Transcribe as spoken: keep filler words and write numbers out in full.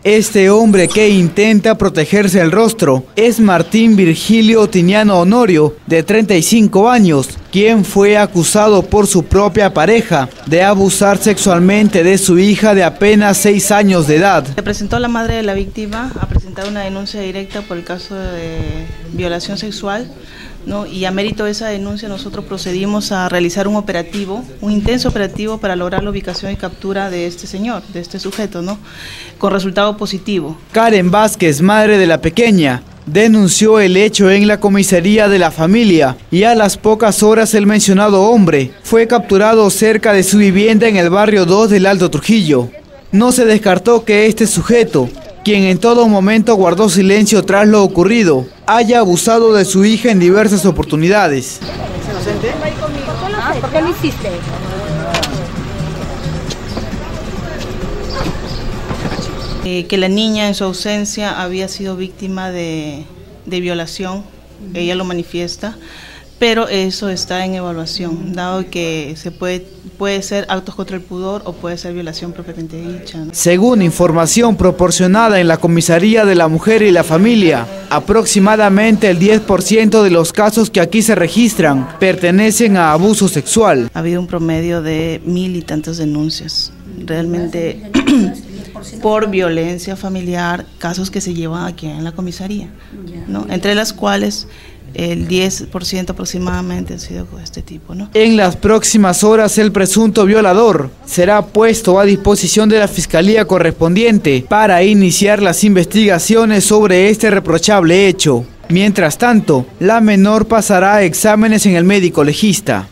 Este hombre que intenta protegerse el rostro es Martín Virgilio Tiniano Honorio, de treinta y cinco años, quien fue acusado por su propia pareja de abusar sexualmente de su hija de apenas seis años de edad. Se presentó la madre de la víctima a presentar una denuncia directa por el caso de violación sexual, ¿no? Y a mérito de esa denuncia nosotros procedimos a realizar un operativo, un intenso operativo para lograr la ubicación y captura de este señor, de este sujeto, ¿no? Con resultado positivo. Karen Vázquez, madre de la pequeña, denunció el hecho en la comisaría de la familia y a las pocas horas el mencionado hombre fue capturado cerca de su vivienda en el barrio dos del Alto Trujillo. No se descartó que este sujeto, quien en todo momento guardó silencio tras lo ocurrido, haya abusado de su hija en diversas oportunidades. ¿Por qué lo hiciste? Eh, que la niña en su ausencia había sido víctima de, de violación, ella lo manifiesta, pero eso está en evaluación, dado que se puede, puede ser actos contra el pudor o puede ser violación propiamente dicha, ¿no? Según información proporcionada en la Comisaría de la Mujer y la Familia, aproximadamente el diez por ciento de los casos que aquí se registran pertenecen a abuso sexual. Ha habido un promedio de mil y tantas denuncias, realmente por violencia familiar, casos que se llevan aquí en la comisaría, ¿no? Entre las cuales el diez por ciento aproximadamente ha sido de este tipo, ¿no? En las próximas horas el presunto violador será puesto a disposición de la fiscalía correspondiente para iniciar las investigaciones sobre este reprochable hecho. Mientras tanto, la menor pasará exámenes en el médico legista.